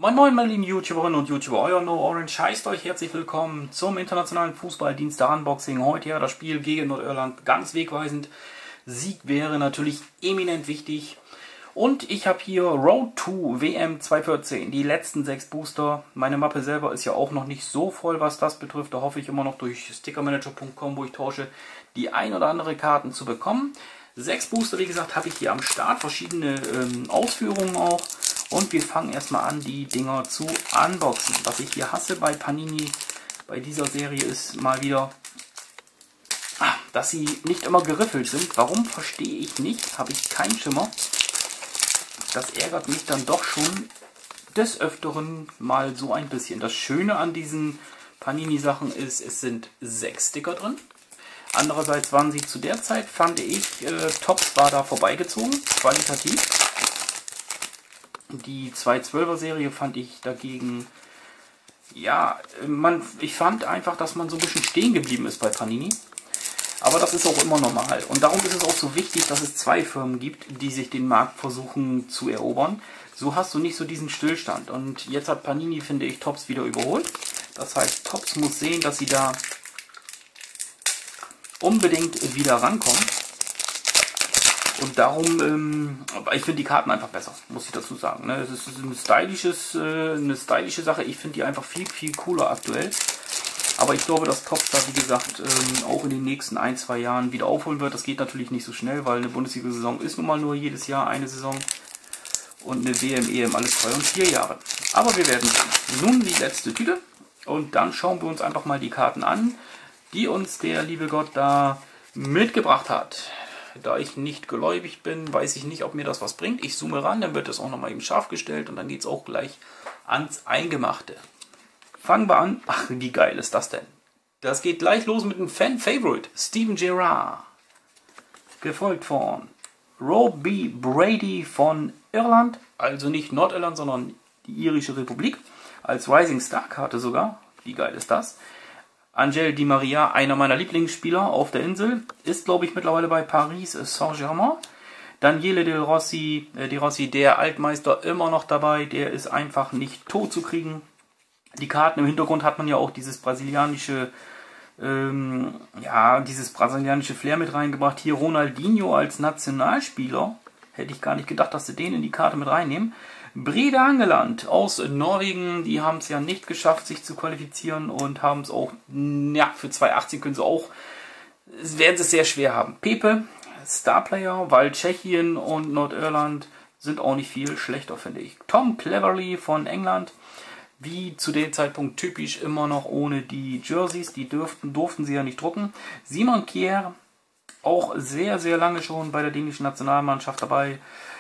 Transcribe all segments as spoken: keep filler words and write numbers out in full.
Moin moin meine lieben YouTuberinnen und YouTuber, euer No Orange heißt euch herzlich willkommen zum internationalen Fußballdienst der Unboxing. Heute ja das Spiel gegen Nordirland, ganz wegweisend. Sieg wäre natürlich eminent wichtig. Und ich habe hier Road to W M zweitausendvierzehn, die letzten sechs Booster. Meine Mappe selber ist ja auch noch nicht so voll, was das betrifft. Da hoffe ich immer noch durch Stickermanager punkt com, wo ich tausche, die ein oder andere Karten zu bekommen. Sechs Booster, wie gesagt, habe ich hier am Start, verschiedene ähm, Ausführungen auch. Und wir fangen erstmal an, die Dinger zu unboxen. Was ich hier hasse bei Panini, bei dieser Serie, ist mal wieder, dass sie nicht immer geriffelt sind. Warum, verstehe ich nicht, habe ich keinen Schimmer. Das ärgert mich dann doch schon des Öfteren mal so ein bisschen. Das Schöne an diesen Panini-Sachen ist, es sind sechs Sticker drin. Andererseits waren sie zu der Zeit, fand ich, äh, Topps war da vorbeigezogen, qualitativ. Die zweitausendzwölfer Serie fand ich dagegen, ja, man, ich fand einfach, dass man so ein bisschen stehen geblieben ist bei Panini. Aber das ist auch immer normal. Und darum ist es auch so wichtig, dass es zwei Firmen gibt, die sich den Markt versuchen zu erobern. So hast du nicht so diesen Stillstand. Und jetzt hat Panini, finde ich, Topps wieder überholt. Das heißt, Topps muss sehen, dass sie da unbedingt wieder rankommen. Und darum, ähm, ich finde die Karten einfach besser, muss ich dazu sagen. Ne? Es ist ein stylisches, äh, eine stylische Sache. Ich finde die einfach viel, viel cooler aktuell. Aber ich glaube, dass Topps da, wie gesagt, ähm, auch in den nächsten ein, zwei Jahren wieder aufholen wird. Das geht natürlich nicht so schnell, weil eine Bundesliga-Saison ist nun mal nur jedes Jahr eine Saison. Und eine W M, E M alle zwei und vier Jahre. Aber wir werden sehen. Nun die letzte Tüte. Und dann schauen wir uns einfach mal die Karten an, die uns der liebe Gott da mitgebracht hat. Da ich nicht gläubig bin, weiß ich nicht, ob mir das was bringt. Ich zoome ran, dann wird es auch nochmal eben scharf gestellt und dann geht es auch gleich ans Eingemachte. Fangen wir an. Ach, wie geil ist das denn? Das geht gleich los mit einem Fan-Favorite, Steven Gerrard. Gefolgt von Robbie Brady von Irland, also nicht Nordirland, sondern die irische Republik, als Rising Star Karte sogar. Wie geil ist das? Angel Di Maria, einer meiner Lieblingsspieler auf der Insel, ist, glaube ich, mittlerweile bei Paris Saint-Germain. Daniele De Rossi, äh, De Rossi, der Altmeister, immer noch dabei. Der ist einfach nicht tot zu kriegen. Die Karten im Hintergrund hat man ja auch dieses brasilianische, ähm, ja, dieses brasilianische Flair mit reingebracht. Hier Ronaldinho als Nationalspieler. Hätte ich gar nicht gedacht, dass sie den in die Karte mit reinnehmen. Brede Hangeland aus Norwegen, die haben es ja nicht geschafft, sich zu qualifizieren und haben es auch, ja, für zweitausendachtzehn können sie auch, werden sie es sehr schwer haben. Pepe, Starplayer, weil Tschechien und Nordirland sind auch nicht viel schlechter, finde ich. Tom Cleverley von England, wie zu dem Zeitpunkt typisch immer noch ohne die Jerseys, die dürften, durften sie ja nicht drucken. Simon Kjær, auch sehr, sehr lange schon bei der dänischen Nationalmannschaft dabei.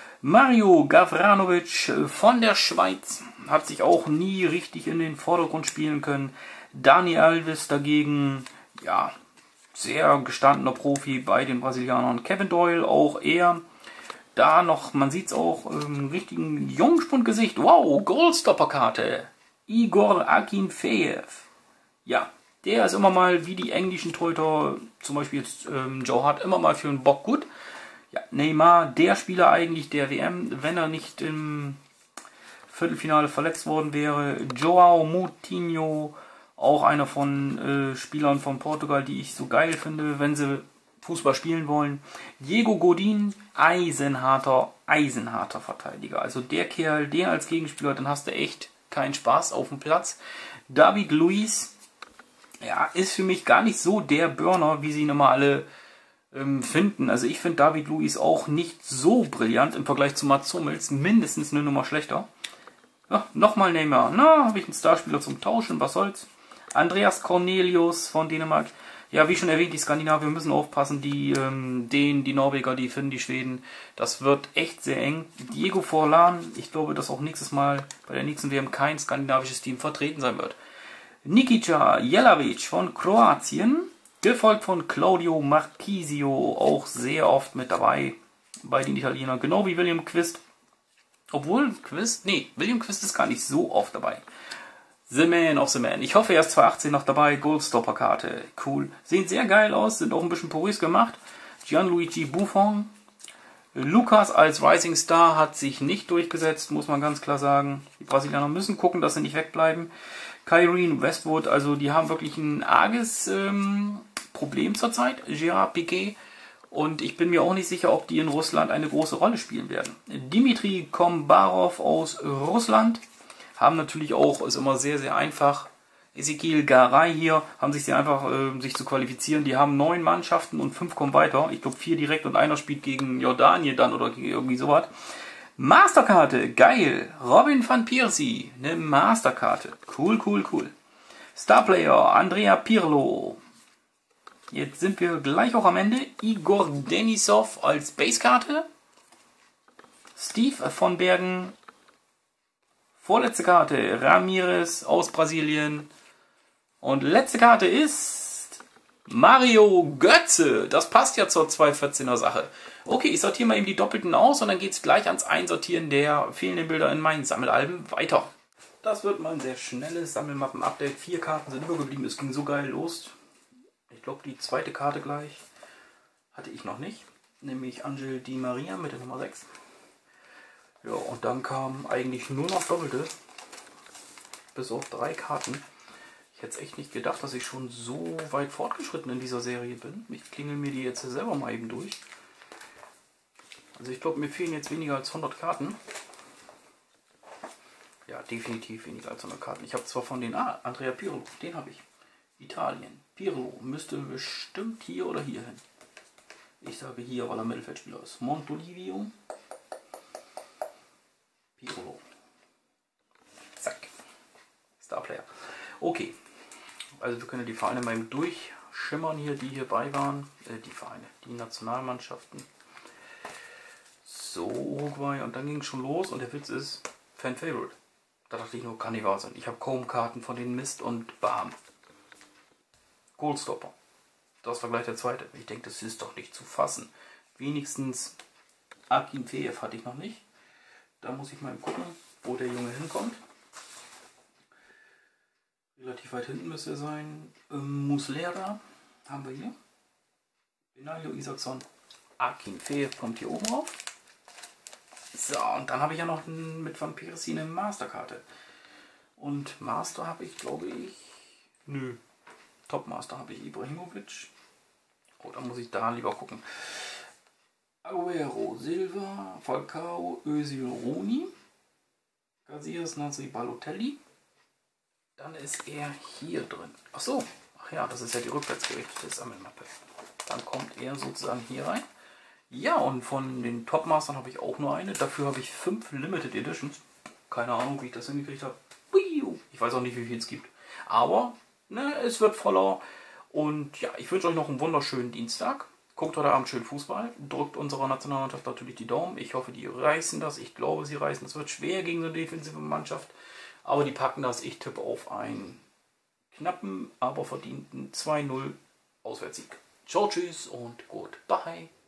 Mario Gavranovic von der Schweiz hat sich auch nie richtig in den Vordergrund spielen können. Dani Alves dagegen, ja, sehr gestandener Profi bei den Brasilianern. Kevin Doyle, auch er, da noch, man sieht es auch, im richtigen Jungspundgesicht. Wow, Goalstopper-Karte. Igor Akinfeev. Ja, der ist immer mal, wie die englischen Torhüter, zum Beispiel jetzt ähm, Joe Hart, immer mal für einen Bock gut. Ja, Neymar, der Spieler eigentlich der W M, wenn er nicht im Viertelfinale verletzt worden wäre. João Moutinho, auch einer von äh, Spielern von Portugal, die ich so geil finde, wenn sie Fußball spielen wollen. Diego Godin, eisenharter, eisenharter Verteidiger. Also der Kerl, den als Gegenspieler, dann hast du echt keinen Spaß auf dem Platz. David Luiz, ja, ist für mich gar nicht so der Burner, wie sie ihn immer alle finden. Also ich finde David Luiz auch nicht so brillant im Vergleich zu Mats Hummels, mindestens eine Nummer schlechter. Ja, nochmal Neymar. Na, habe ich einen Starspieler zum Tauschen, was soll's. Andreas Cornelius von Dänemark. Ja, wie schon erwähnt, die Skandinavier müssen aufpassen, die ähm, Dänen, die Norweger, die Finnen, die Schweden. Das wird echt sehr eng. Diego Forlan, ich glaube, dass auch nächstes Mal bei der nächsten W M kein skandinavisches Team vertreten sein wird. Nikica Jelavic von Kroatien. Gefolgt von Claudio Marchisio, auch sehr oft mit dabei bei den Italienern. Genau wie William Quist. Obwohl Quist, nee, William Quist ist gar nicht so oft dabei. The Man of the Man. Ich hoffe, er ist zweitausendachtzehn noch dabei. Goalstopper-Karte. Cool. Sehen sehr geil aus, sind auch ein bisschen porös gemacht. Gianluigi Buffon. Lucas als Rising Star hat sich nicht durchgesetzt, muss man ganz klar sagen. Die Brasilianer müssen gucken, dass sie nicht wegbleiben. Kyrene Westwood, also die haben wirklich ein arges ähm, Problem zurzeit. Gerard Piquet. Und ich bin mir auch nicht sicher, ob die in Russland eine große Rolle spielen werden. Dimitri Kombarov aus Russland haben natürlich auch, ist immer sehr, sehr einfach. Ezekiel Garay hier, haben sich sehr einfach, äh, sich zu qualifizieren. Die haben neun Mannschaften und fünf kommen weiter. Ich glaube vier direkt und einer spielt gegen Jordanien dann oder gegen irgendwie sowas. Masterkarte, geil. Robin van Persie, eine Masterkarte. Cool, cool, cool. Starplayer, Andrea Pirlo. Jetzt sind wir gleich auch am Ende. Igor Denisov als Basekarte. Steve von Bergen. Vorletzte Karte, Ramirez aus Brasilien. Und letzte Karte ist Mario Götze. Das passt ja zur zweihundertvierzehner Sache. Okay, ich sortiere mal eben die Doppelten aus und dann geht es gleich ans Einsortieren der fehlenden Bilder in meinen Sammelalben weiter. Das wird mal ein sehr schnelles Sammelmappen-Update. Vier Karten sind übergeblieben. Es ging so geil los. Ich glaube, die zweite Karte gleich hatte ich noch nicht. Nämlich Angel Di Maria mit der Nummer sechs. Ja, und dann kamen eigentlich nur noch Doppelte. Bis auf drei Karten. Ich hätte es echt nicht gedacht, dass ich schon so weit fortgeschritten in dieser Serie bin. Ich klingel mir die jetzt selber mal eben durch. Also ich glaube, mir fehlen jetzt weniger als hundert Karten. Ja, definitiv weniger als hundert Karten. Ich habe zwar von den... Ah, Andrea Pirlo, den habe ich. Italien. Pirlo müsste bestimmt hier oder hier hin. Ich sage hier, weil er Mittelfeldspieler ist. Montolivio. Pirlo. Zack. Starplayer. Okay. Also wir können die Vereine mal durchschimmern hier, die hierbei waren. Äh, die Vereine, die Nationalmannschaften. So, Uruguay. Und dann ging es schon los. Und der Witz ist, Fan Favorite. Da dachte ich nur, kann nicht wahr sein. Ich habe kaum Karten von den Mist und bam. Goalstopper. Das war gleich der zweite. Ich denke, das ist doch nicht zu fassen. Wenigstens Akinfeev hatte ich noch nicht. Da muss ich mal gucken, wo der Junge hinkommt. Relativ weit hinten müsste er sein. Ähm, Muslera haben wir hier. Benaglio, Isaacson, Akinfeev kommt hier oben rauf. So, und dann habe ich ja noch mit Van Persie eine Masterkarte. Und Master habe ich, glaube ich... Nö. Topmaster habe ich Ibrahimovic. Oh, da muss ich da lieber gucken. Aguero, Silva, Falcao, Özil, Rooney, Casillas, Nasri, Balotelli. Dann ist er hier drin. Ach so, ach ja, das ist ja die rückwärtsgerichtete Sammelmappe. Dann kommt er sozusagen hier rein. Ja, und von den Topmastern habe ich auch nur eine. Dafür habe ich fünf Limited Editions. Keine Ahnung, wie ich das hingekriegt habe. Ich weiß auch nicht, wie viel es gibt. Aber ne, es wird voller. Und ja, ich wünsche euch noch einen wunderschönen Dienstag. Guckt heute Abend schön Fußball. Drückt unserer Nationalmannschaft natürlich die Daumen. Ich hoffe, die reißen das. Ich glaube, sie reißen. Es wird schwer gegen so eine defensive Mannschaft. Aber die packen das. Ich tippe auf einen knappen, aber verdienten zwei null Auswärtssieg. Ciao, tschüss und goodbye.